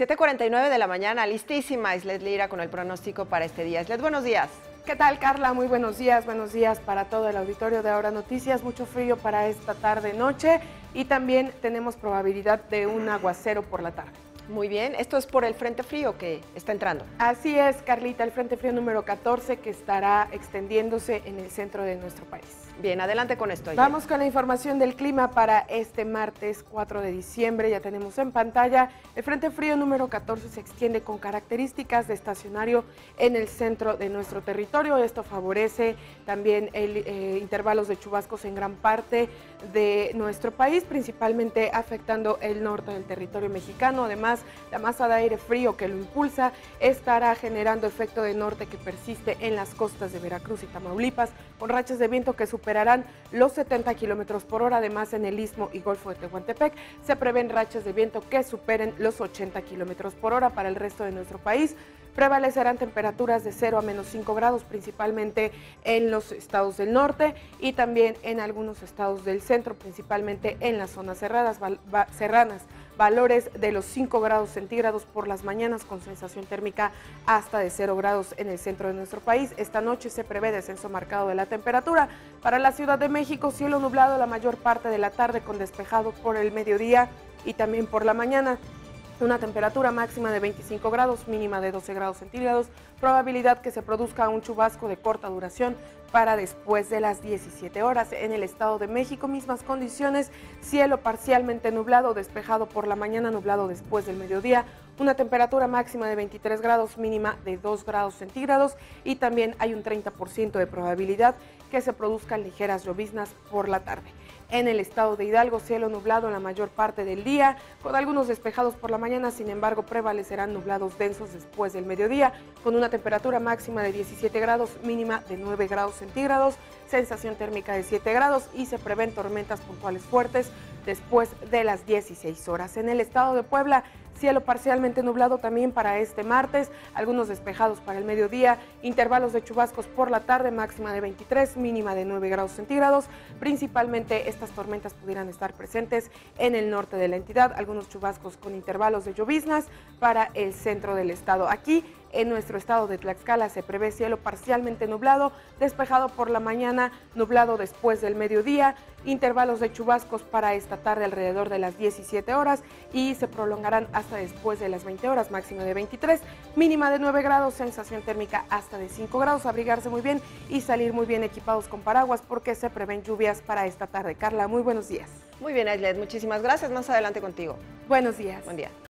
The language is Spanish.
7:49 de la mañana, listísima Islet Lira con el pronóstico para este día. Islet, buenos días. ¿Qué tal, Carla? Muy buenos días para todo el auditorio de Ahora Noticias. Mucho frío para esta tarde-noche y también tenemos probabilidad de un aguacero por la tarde. Muy bien, esto es por el frente frío que está entrando. Así es, Carlita, el frente frío número 14 que estará extendiéndose en el centro de nuestro país. Bien, adelante con esto. Vamos con la información del clima para este martes 4 de diciembre. Ya tenemos en pantalla, el frente frío número 14 se extiende con características de estacionario en el centro de nuestro territorio. Esto favorece también intervalos de chubascos en gran parte de nuestro país, principalmente afectando el norte del territorio mexicano. Además, la masa de aire frío que lo impulsa estará generando efecto de norte que persiste en las costas de Veracruz y Tamaulipas, con rachas de viento que superarán los 70 kilómetros por hora. Además, en el Istmo y Golfo de Tehuantepec se prevén rachas de viento que superen los 80 kilómetros por hora. Para el resto de nuestro país prevalecerán temperaturas de 0 a menos 5 grados, principalmente en los estados del norte y también en algunos estados del centro, principalmente en las zonas serranas. Valores de los 5 grados centígrados por las mañanas, con sensación térmica hasta de 0 grados en el centro de nuestro país. Esta noche se prevé descenso marcado de la temperatura. Para la Ciudad de México, cielo nublado la mayor parte de la tarde con despejado por el mediodía y también por la mañana. Una temperatura máxima de 25 grados, mínima de 12 grados centígrados, probabilidad que se produzca un chubasco de corta duración para después de las 17 horas. En el Estado de México, mismas condiciones, cielo parcialmente nublado, despejado por la mañana, nublado después del mediodía, una temperatura máxima de 23 grados, mínima de 2 grados centígrados y también hay un 30% de probabilidad que se produzcan ligeras lloviznas por la tarde. En el estado de Hidalgo, cielo nublado en la mayor parte del día, con algunos despejados por la mañana, sin embargo, prevalecerán nublados densos después del mediodía, con una temperatura máxima de 17 grados, mínima de 9 grados centígrados, sensación térmica de 7 grados y se prevén tormentas puntuales fuertes después de las 16 horas. En el estado de Puebla, cielo parcialmente nublado también para este martes, algunos despejados para el mediodía, intervalos de chubascos por la tarde, máxima de 23, mínima de 9 grados centígrados. Principalmente estas tormentas pudieran estar presentes en el norte de la entidad, algunos chubascos con intervalos de lloviznas para el centro del estado. Aquí en nuestro estado de Tlaxcala se prevé cielo parcialmente nublado, despejado por la mañana, nublado después del mediodía, intervalos de chubascos para esta tarde alrededor de las 17 horas y se prolongarán hasta después de las 20 horas, máxima de 23, mínima de 9 grados, sensación térmica hasta de 5 grados, abrigarse muy bien y salir muy bien equipados con paraguas porque se prevén lluvias para esta tarde. Carla, muy buenos días. Muy bien, Islet, muchísimas gracias. Más adelante contigo. Buenos días. Buen día.